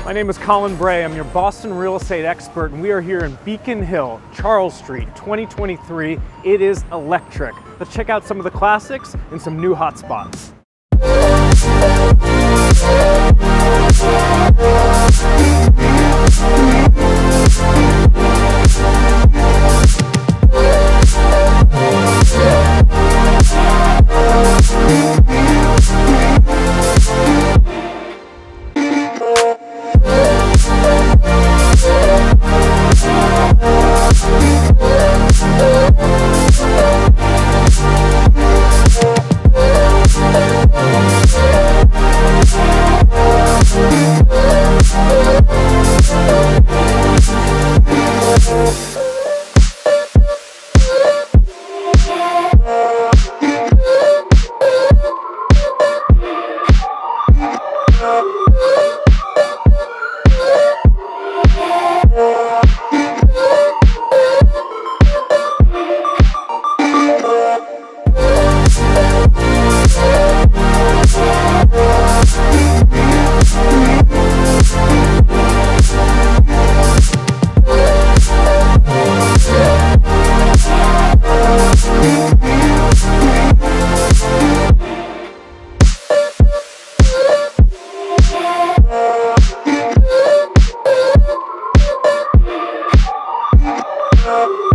My name is Collin Bray. I'm your Boston real estate expert, and we are here in Beacon Hill, Charles Street, 2023. It is electric. Let's check out some of the classics and some new hot spots. Up.